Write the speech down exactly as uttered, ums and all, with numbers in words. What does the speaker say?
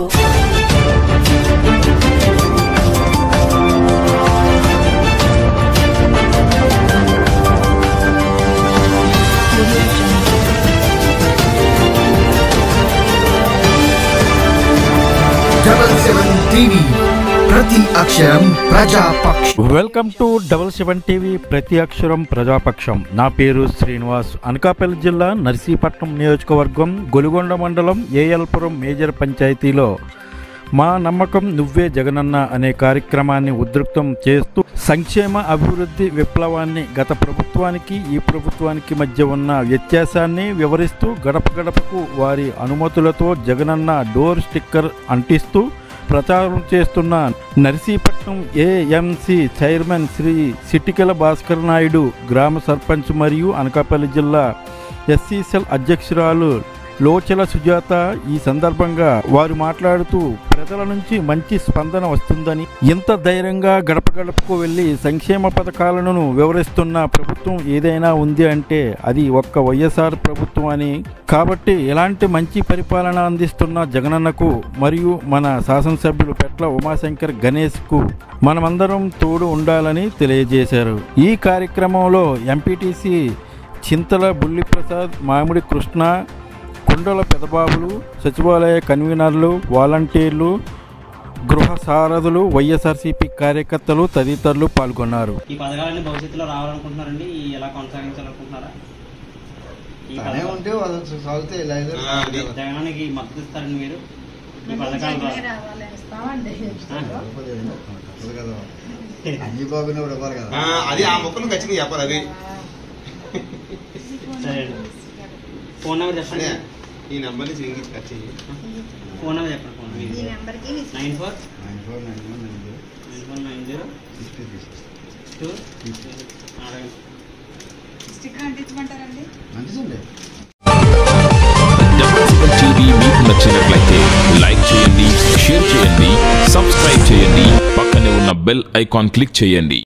Telugu. Double seven TV ప్రతి అక్షరం ప్రజాపక్షం. Welcome to double seven TV ప్రతి అక్షరం ప్రజాపక్షం. నా పేరు శ్రీనివాస్. అనకాపల్లి జిల్లా నర్సీపట్నం నియోజకవర్గం గొలుగొండ మండలం ఏఎల్పురం మేజర్ పంచాయతీలో మా నమ్మకం నువ్వే జగనన్న అనే కార్యక్రమాన్ని ఉధృతం చేస్తూ సంక్షేమ అభివృద్ధి విప్లవాన్ని గత ప్రభుత్వానికి ఈ ప్రభుత్వానికి మధ్య ఉన్న వ్యత్యాసాన్ని వివరిస్తూ గడప గడపకు వారి అనుమతులతో జగనన్న డోర్ స్టిక్కర్ అంటిస్తూ ప్రచారం చేస్తున్న నర్సీపట్నం ఏఎంసీ చైర్మన్ శ్రీ సిటికెల భాస్కర్ నాయుడు, గ్రామ సర్పంచ్ మరియు అనకాపల్లి జిల్లా ఎస్సీసెల్ అధ్యక్షురాలు లోచల సుజాత ఈ సందర్భంగా వారు మాట్లాడుతూ ప్రజల నుంచి మంచి స్పందన వస్తుందని, ఇంత ధైర్యంగా గడప గడపకు వెళ్ళి సంక్షేమ పథకాలను వివరిస్తున్న ప్రభుత్వం ఏదైనా ఉంది అంటే అది ఒక్క వైఎస్ఆర్ ప్రభుత్వం అని, కాబట్టి ఇలాంటి మంచి పరిపాలన అందిస్తున్న జగనన్నకు మరియు మన శాసనసభ్యులు పెట్ల ఉమాశంకర్ గణేష్కు మనమందరం తోడు ఉండాలని తెలియజేశారు. ఈ కార్యక్రమంలో ఎంపీటీసీ చింతల బుల్లిప్రసాద్, మామిడి కృష్ణ, కుండల పెదబాబులు, సచివాలయ కన్వీనర్లు, వాలంటీర్లు, గృహ సారథులు, వైఎస్ఆర్సీపీ కార్యకర్తలు తదితరులు పాల్గొన్నారు. ఈ పథకాలన్నీ భవిష్యత్తులో రావాలనుకుంటున్నారండి, ఎలా కొనసాగించాలనుకుంటున్నారా? జగనానికి మద్దతు ఇస్తారండి మీరు? ఈ పథకాలు అది ఆ మొక్కలు ఖచ్చితంగా చెప్పాలి. అది సరే అండి. ఫోన్ నెంబర్ చెప్పండి. ఈ నెంబర్ నుంచి ఖర్చు ఫోన్ నెంబర్ చెప్పండి. Phone nine four nine four nine zero two TV మీకు నచ్చినట్లయితే లైక్ చేయండి, షేర్ చేయండి, సబ్స్క్రైబ్ చేయండి, పక్కనే ఉన్న బెల్ ఐకాన్ క్లిక్ చేయండి.